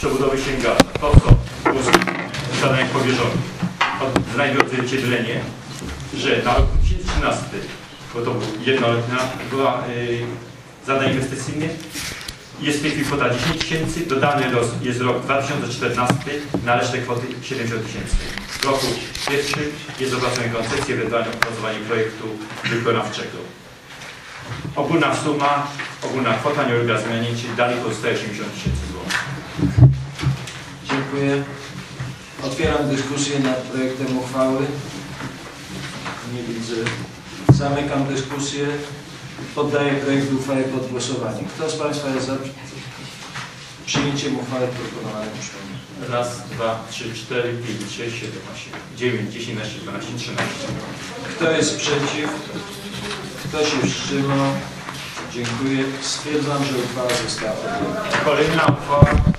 przebudowy księgarni. To, co było w zadaniach powierzonych, znajdzie odzwierciedlenie, że na rok 2013, bo to jednoletnia była zadań inwestycyjnych, jest w tej chwili kwota 10 tysięcy, dodany jest rok 2014 na resztę kwoty 70 tysięcy. W roku pierwszym jest opracowanie koncepcji, ewentualnie opracowanie projektu wykonawczego. Ogólna suma, ogólna kwota nie ulega zmianie, czyli dalej pozostaje 80 tysięcy złotych. Dziękuję. Otwieram dyskusję nad projektem uchwały. Nie widzę. Zamykam dyskusję. Poddaję projekt uchwały pod głosowanie. Kto z Państwa jest za przyjęciem uchwały proponowanej przez Raz, dwa, trzy, 4, 5, 6, 7, 8, 9, 10, 11, 12, 13. Kto jest przeciw? Kto się wstrzymał? Dziękuję. Stwierdzam, że uchwała została podjęta. Kolejna uchwała